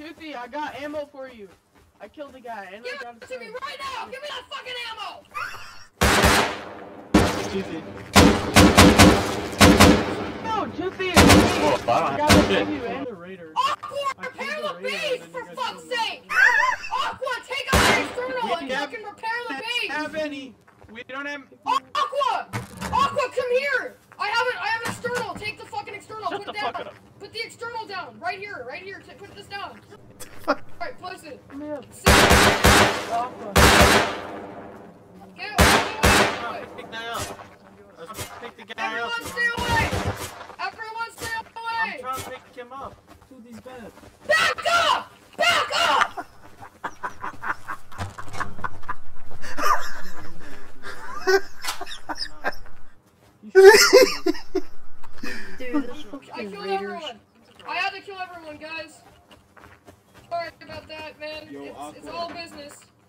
Toothie, I got ammo for you. I killed the guy and Give I got it to me right now! Give me that fucking ammo! Toothie. No, Toothie! Whoa, I gotta give you and the Raiders. Aqua, repair the base, for fuck's sake! Aqua, take out the external and fucking repair the base! Have any? We don't have. Aqua! Aqua, come here! I have an external. Take the fucking external. Put it down. Put the external down. Right here. Right here. Put this down. Alright, place it. Come here. Aqua. Get away. Pick that up. Let's pick the guy up. Everyone stay away! Everyone stay away! I'm trying to pick him up. Toothy's bad. Back up! Back up! Dude, I killed everyone. I had to kill everyone, guys. Sorry about that, man. It's all business.